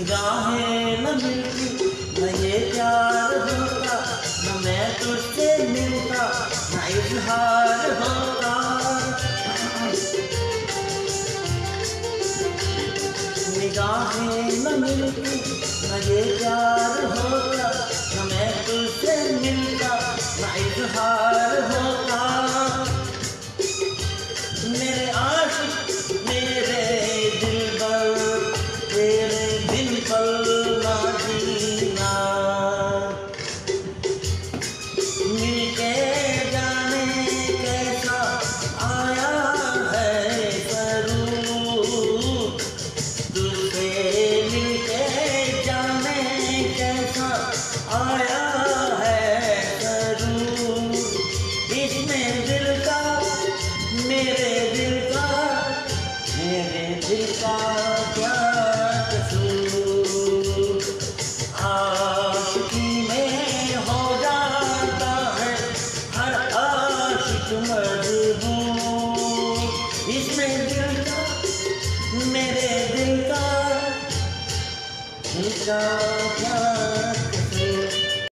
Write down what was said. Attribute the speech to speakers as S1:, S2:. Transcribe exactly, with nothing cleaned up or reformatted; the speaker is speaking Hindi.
S1: निगाहें न मिलती न ये प्यार होता, न मैं तुझसे मिलता न इजहार होता। निगाहें न मिलती न ये प्यार होता, न मैं तुझसे मिलता न इजहार होता। मेरे आशिक मेरे दिलबर तेरे बिन पल ना जीना, मिलके जाने कैसा आया है सरूर, तुझसे मिलके जाने कैसा आया है सरूर। इसमें दिल का मेरे दिल का मेरे दिल का क्या कसूर, आशिकी में हो जाता है हर आशिक मजबूर। इसमें दिल का मेरे दिल का दिल का क्या